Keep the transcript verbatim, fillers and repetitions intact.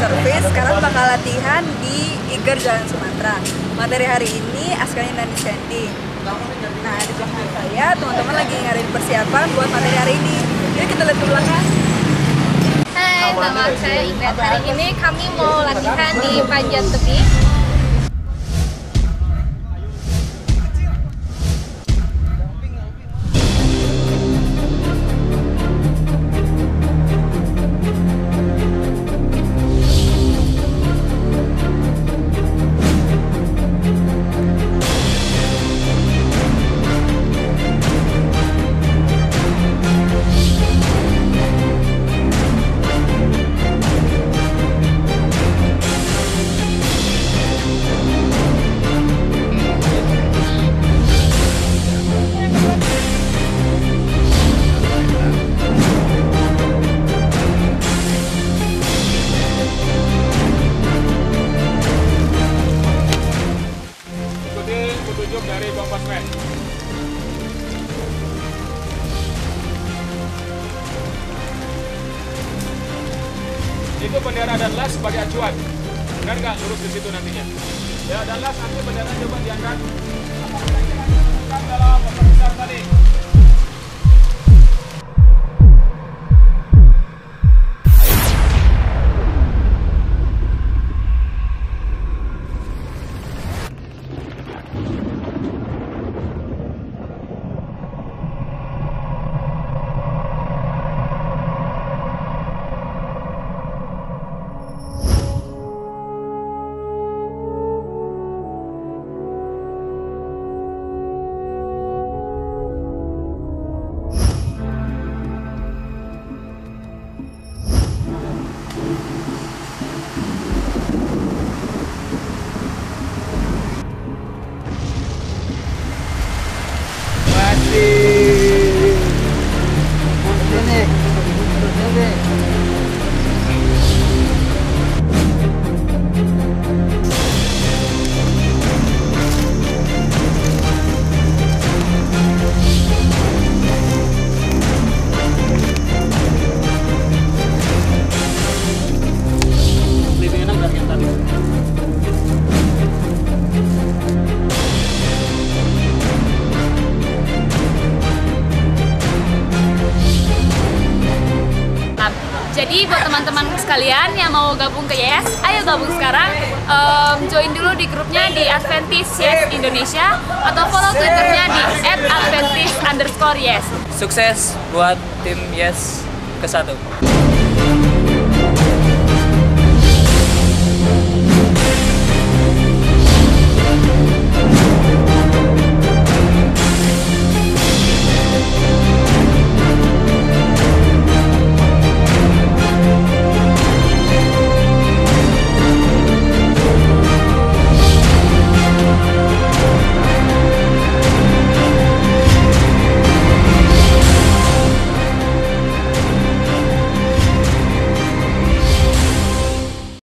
service, sekarang bakal latihan di I G E R Jalan Sumatera. Materi hari ini Askani dan Sandy. Nah, di belakang saya teman-teman lagi ngadain persiapan buat materi hari ini. Yuk kita lihat ke belakang. Hai, nama saya Ingrid. Hari ini kami mau latihan di panjat tebing. Petunjuk dari kompas men. Itu bendera dan las sebagai acuan. Benar nggak lurus di situ nantinya? Ya, dan las nanti bendera coba diangkat. Apakah kita akan dalam pemeriksaan tadi? Jadi buat teman-teman sekalian yang mau gabung ke Y E S, ayo gabung sekarang. Um, join dulu di grupnya di Adventist Y E S Indonesia atau follow Twitternya di et adventist underscore Y E S. Sukses buat tim Y E S ke satu.